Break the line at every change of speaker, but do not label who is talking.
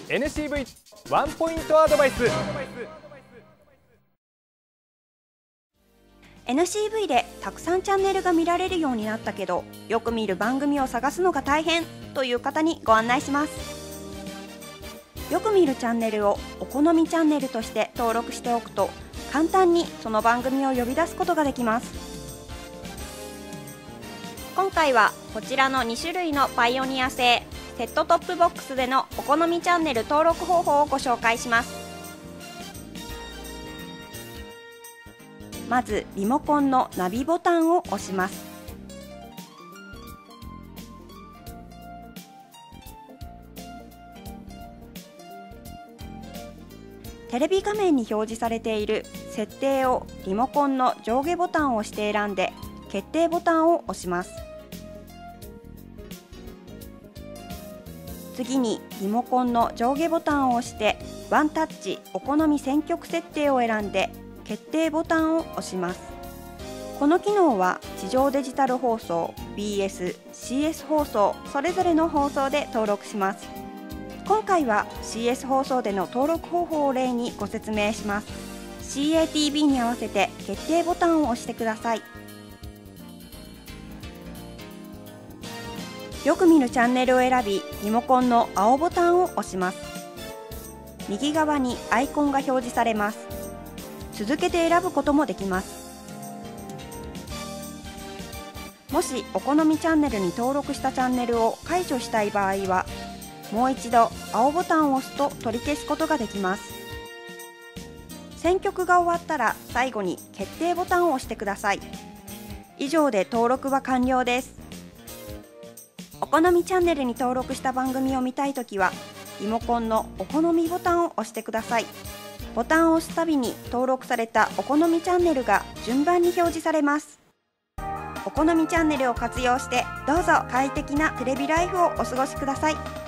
NCV ワンポイントアドバイス。
NCV でたくさんチャンネルが見られるようになったけど、よく見る番組を探すのが大変という方にご案内します。よく見るチャンネルをお好みチャンネルとして登録しておくと、簡単にその番組を呼び出すことができます。今回はこちらの2種類のパイオニア製セットトップボックスでのお好みチャンネル登録方法をご紹介します。まずリモコンのナビボタンを押します。テレビ画面に表示されている設定をリモコンの上下ボタンを押して選んで決定ボタンを押します。次にリモコンの上下ボタンを押してワンタッチお好み選曲設定を選んで決定ボタンを押します。この機能は地上デジタル放送、BS、CS 放送それぞれの放送で登録します。今回は CS 放送での登録方法を例にご説明します。CATV に合わせて決定ボタンを押してください。よく見るチャンネルを選び、リモコンの青ボタンを押します。右側にアイコンが表示されます。続けて選ぶこともできます。もしお好みチャンネルに登録したチャンネルを解除したい場合は、もう一度青ボタンを押すと取り消すことができます。選曲が終わったら最後に決定ボタンを押してください。以上で登録は完了です。お好みチャンネルに登録した番組を見たいときは、リモコンのお好みボタンを押してください。ボタンを押すたびに登録されたお好みチャンネルが順番に表示されます。お好みチャンネルを活用して、どうぞ快適なテレビライフをお過ごしください。